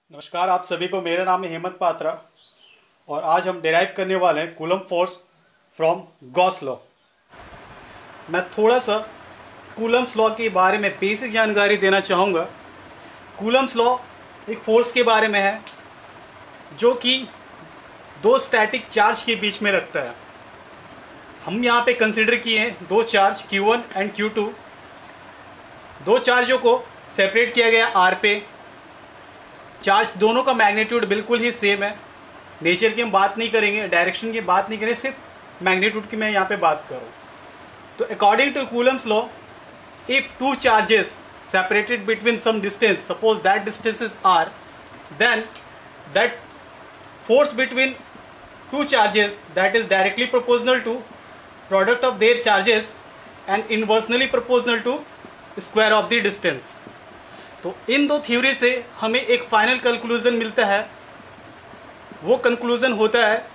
नमस्कार आप सभी को। मेरा नाम है हेमंत पात्रा और आज हम डिराइव करने वाले हैं Coulomb force from Gauss law. मैं थोड़ा सा कूलम्स लॉ के बारे में बेसिक जानकारी देना चाहूँगा। कूलम्स लॉ एक फोर्स के बारे में है जो कि दो स्टैटिक चार्ज के बीच में रखता है। हम यहाँ पे कंसिडर किए हैं दो चार्ज Q1 एंड Q2। दो चार्जों को सेपरेट किया गया R पे। चार्ज दोनों का मैग्नीट्यूड बिल्कुल ही सेम है। नेचर की हम बात नहीं करेंगे, डायरेक्शन की बात नहीं करेंगे, सिर्फ मैग्नीट्यूड की मैं यहाँ पे बात करूँ तो according to Coulomb's law, if two charges separated between some distance, suppose that distance is r, then that force between two charges that is directly proportional to product of their charges and inversely proportional to square of the distance। तो इन दो theory से हमें एक final conclusion मिलता है। वो conclusion होता है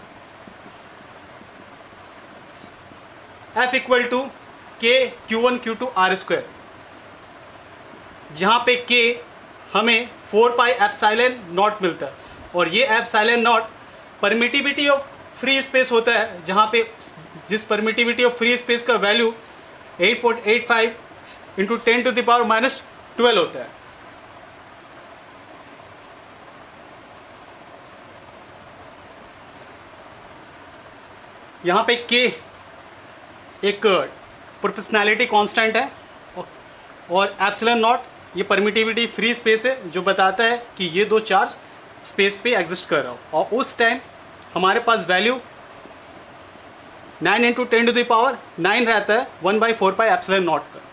F इक्वल टू के Q1 Q2 R स्क्वायर, जहाँ पे K हमें 4 पाई एप्सिलॉन नॉट मिलता है और ये epsilon naught permittivity of free space होता है, जहाँ पे जिस परमिटिविटी ऑफ फ्री स्पेस का वैल्यू 8.85 इंटू 10⁻⁻12 होता है। यहाँ पे K एक प्रोपोर्शनैलिटी कांस्टेंट है और एप्सिलॉन नॉट ये परमिटिविटी फ्री स्पेस है जो बताता है कि ये दो चार्ज स्पेस पे एग्जिस्ट कर रहा हो। और उस टाइम हमारे पास वैल्यू 9 इंटू 10⁻9 रहता है 1/4 पाई एप्सिलॉन नॉट का।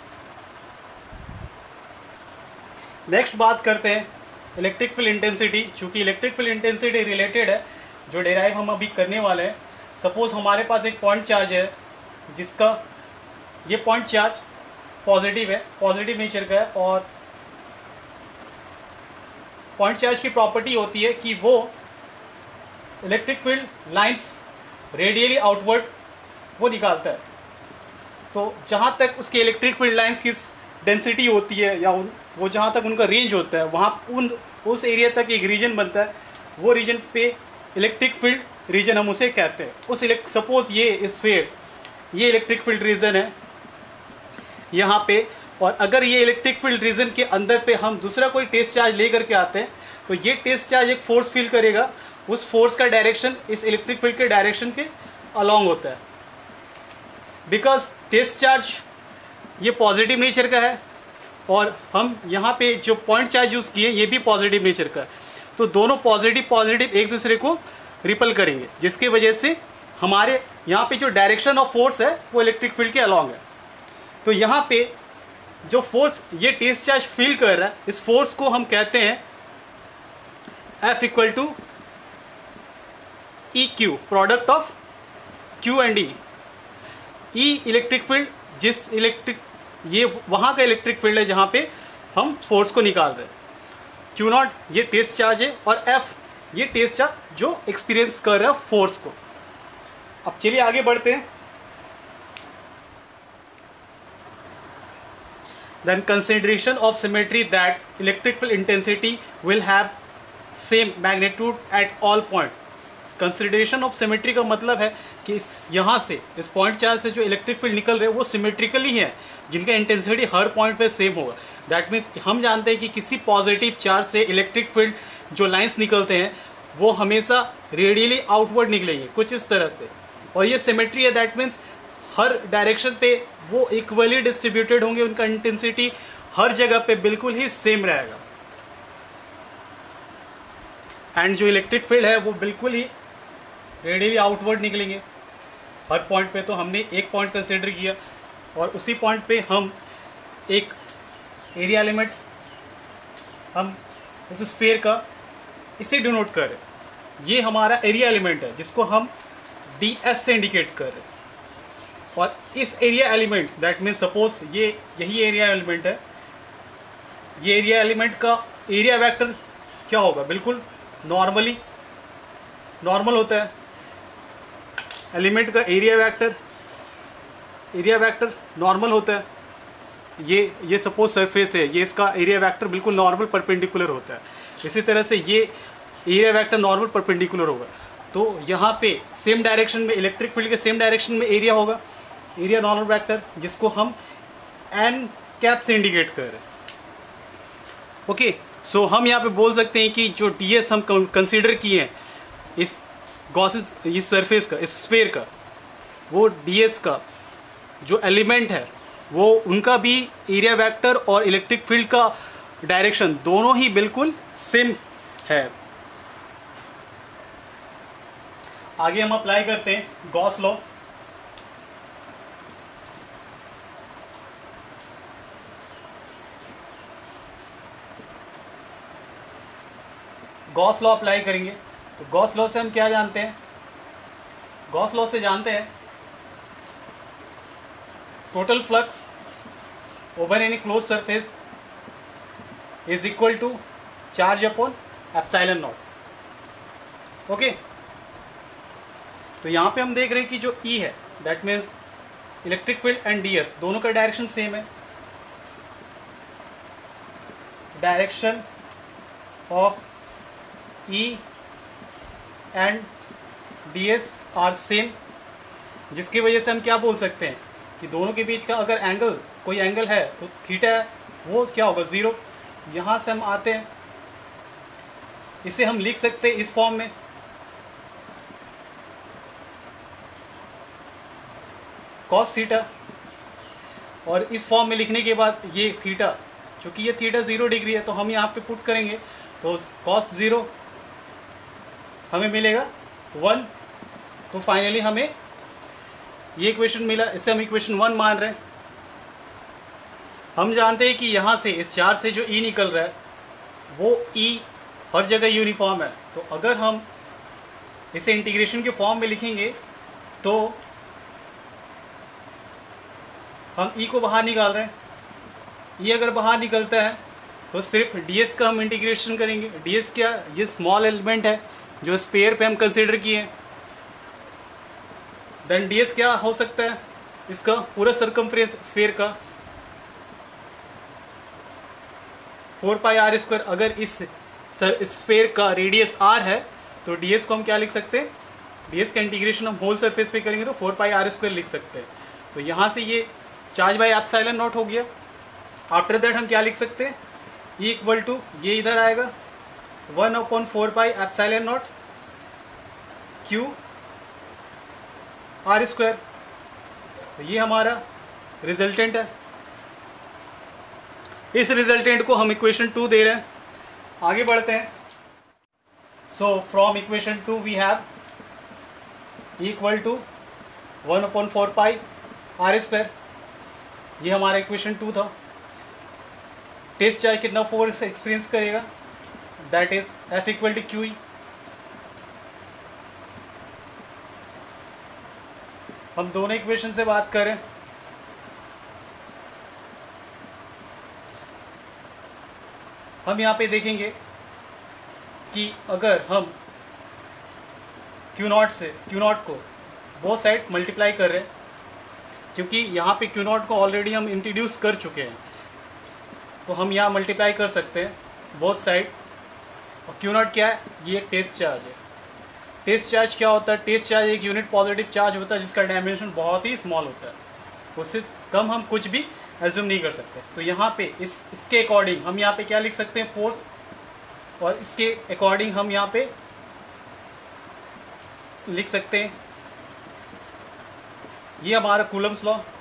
नेक्स्ट बात करते हैं इलेक्ट्रिक फील्ड इंटेंसिटी। चूँकि इलेक्ट्रिक फील्ड इंटेंसिटी रिलेटेड है जो डेराइव हम अभी करने वाले हैं। सपोज हमारे पास एक पॉइंट चार्ज है जिसका ये पॉइंट चार्ज पॉजिटिव है, पॉजिटिव नेचर का है, और पॉइंट चार्ज की प्रॉपर्टी होती है कि वो electric field lines radially outward वो निकालता है। तो जहाँ तक उसके इलेक्ट्रिक फील्ड लाइंस की डेंसिटी होती है या वो जहाँ तक उनका रेंज होता है वहाँ उस एरिया तक एक रीजन बनता है। वो रीजन पे इलेक्ट्रिक फील्ड रीजन हम उसे कहते हैं। उस सपोज ये स्फीयर ये इलेक्ट्रिक फील्ड रीजन है यहाँ पे, और अगर ये इलेक्ट्रिक फील्ड रीजन के अंदर पे हम दूसरा कोई टेस्ट चार्ज ले करके आते हैं तो ये टेस्ट चार्ज एक फोर्स फील करेगा। उस फोर्स का डायरेक्शन इस इलेक्ट्रिक फील्ड के डायरेक्शन के अलॉन्ग होता है। बिकॉज टेस्ट चार्ज ये पॉजिटिव नेचर का है और हम यहाँ पे जो पॉइंट चार्ज यूज़ किए ये भी पॉजिटिव नेचर का है, तो दोनों पॉजिटिव एक दूसरे को रिपल करेंगे, जिसकी वजह से हमारे यहाँ पे जो डायरेक्शन ऑफ फोर्स है वो इलेक्ट्रिक फील्ड के अलॉन्ग है। तो यहाँ पे जो फोर्स ये टेस्ट चार्ज फील कर रहा है इस फोर्स को हम कहते हैं F equal to EQ, product of Q and E। E electric field जिस इलेक्ट्रिक ये वहाँ का इलेक्ट्रिक फील्ड है जहाँ पे हम फोर्स को निकाल रहे हैं। Q0 ये टेस्ट चार्ज है और F ये टेस्ट चार्ज जो एक्सपीरियंस कर रहा है फोर्स को। अब चलिए आगे बढ़ते हैं। Then consideration of symmetry that electric field intensity will have same magnitude at all points। Consideration of symmetry का मतलब है कि यहाँ से इस पॉइंट चार्ज से जो इलेक्ट्रिक फील्ड निकल रहे हैं वो सिमेट्रिकली है, जिनका इंटेंसिटी हर पॉइंट पे सेम होगा। दैट मीन्स हम जानते हैं कि किसी पॉजिटिव चार्ज से इलेक्ट्रिक फील्ड जो लाइंस निकलते हैं वो हमेशा रेडियली आउटवर्ड निकलेंगे कुछ इस तरह से, और ये सिमेट्री है। दैट मीन्स हर डायरेक्शन पे वो इक्वली डिस्ट्रीब्यूटेड होंगे, उनका इंटेंसिटी हर जगह पे बिल्कुल ही सेम रहेगा। एंड जो इलेक्ट्रिक फील्ड है वो बिल्कुल ही रेडियली आउटवर्ड निकलेंगे हर पॉइंट पे। तो हमने एक पॉइंट कंसिडर किया और उसी पॉइंट पे हम एक एरिया एलिमेंट हम इस स्फीयर का इसे डिनोट कर रहे हैं। ये हमारा एरिया एलिमेंट है जिसको हम DS से इंडिकेट कर रहे हैं। और इस area element that means suppose ये यही एरिया एलिमेंट है, ये एरिया एलिमेंट का एरिया वेक्टर क्या होगा, बिल्कुल नॉर्मल होता है। एलिमेंट का एरिया वेक्टर नॉर्मल होता है। ये सपोज सरफेस है, ये इसका एरिया वेक्टर बिल्कुल नॉर्मल परपेंडिकुलर होता है। इसी तरह से ये एरिया वेक्टर नॉर्मल परपेंडिकुलर होगा। तो यहाँ पे सेम डायरेक्शन में, इलेक्ट्रिक फील्ड के सेम डायरेक्शन में एरिया होगा, एरिया नॉर्मल वेक्टर, जिसको हम एन कैप से इंडिकेट कर रहे हैं। ओके, सो हम यहाँ पे बोल सकते हैं कि जो ds हम कंसीडर किए हैं इस गॉसिस, इस सरफेस का, इस स्फीयर का, वो ds का जो एलिमेंट है वो उनका भी एरिया वेक्टर और इलेक्ट्रिक फील्ड का डायरेक्शन दोनों ही बिल्कुल सेम है। आगे हम अप्लाई करते हैं Gauss law. Gauss law apply करेंगे तो गॉस लॉ से हम क्या जानते हैं? गॉस लॉ से जानते हैं total flux over any close surface is equal to charge upon epsilon naught. Okay, तो यहाँ पे हम देख रहे हैं कि जो E है that means electric field and ds दोनों का डायरेक्शन सेम है। Direction of E and ds are same, जिसकी वजह से हम क्या बोल सकते हैं कि दोनों के बीच का अगर एंगल, कोई एंगल है तो थीटा है, वो क्या होगा? 0। यहाँ से हम आते हैं, इसे हम लिख सकते हैं इस फॉर्म में, कॉस थीटा। और इस फॉर्म में लिखने के बाद ये थीटा, चूँकि ये थीटा 0 डिग्री है तो हम यहाँ पे पुट करेंगे तो कॉस 0 हमें मिलेगा 1। तो फाइनली हमें ये इक्वेशन मिला, इसे हम इक्वेशन 1 मान रहे हैं। हम जानते हैं कि यहाँ से इस चार्ज से जो E निकल रहा है वो E हर जगह यूनिफॉर्म है। तो अगर हम इसे इंटीग्रेशन के फॉर्म में लिखेंगे तो हम E को बाहर निकाल रहे हैं। E अगर बाहर निकलता है तो सिर्फ ds का हम इंटीग्रेशन करेंगे। ds क्या? ये स्मॉल एलिमेंट है जो स्फीयर पे हम कंसीडर किए हैं। देन ds क्या हो सकता है? इसका पूरा सरकमफ्रेंस स्फीयर का 4πr²। अगर इस स्फीयर का रेडियस r है तो ds को हम क्या लिख सकते हैं? ds का इंटीग्रेशन हम होल सरफेस पे करेंगे तो 4πr² लिख सकते हैं। तो यहाँ से ये चार्ज बाय एप्सिलॉन नॉट हो गया। आफ्टर दैट हम क्या लिख सकते हैं? E इक्वल टू, ये इधर आएगा 1/4π एप्सिलॉन नॉट Q r²। तो ये हमारा रिजल्टेंट है। इस रिजल्टेंट को हम इक्वेशन 2 दे रहे हैं। आगे बढ़ते हैं। So from equation 2 we have E equal to 1/4πr²। ये हमारा इक्वेशन 2 था। टेस्ट चार्ज कितना फोर्स एक्सपीरियंस करेगा? That is F equal to QE। हम दोनों इक्वेशन से बात करें, हम यहाँ पे देखेंगे कि अगर हम Q0 को बोथ साइड मल्टीप्लाई कर रहे हैं, क्योंकि यहाँ पे Q0 को ऑलरेडी हम इंट्रोड्यूस कर चुके हैं, तो हम यहाँ मल्टीप्लाई कर सकते हैं बोथ साइड। और Q0 क्या है? ये एक टेस्ट चार्ज है। टेस्ट चार्ज क्या होता है? टेस्ट चार्ज एक यूनिट पॉजिटिव चार्ज होता है जिसका डायमेंशन बहुत ही स्मॉल होता है, उससे कम हम कुछ भी एज्यूम नहीं कर सकते। तो यहाँ पे इसके अकॉर्डिंग हम यहाँ पे क्या लिख सकते हैं? फोर्स। और इसके अकॉर्डिंग हम यहाँ पे लिख सकते हैं ये हमारा कूलम्स लॉ।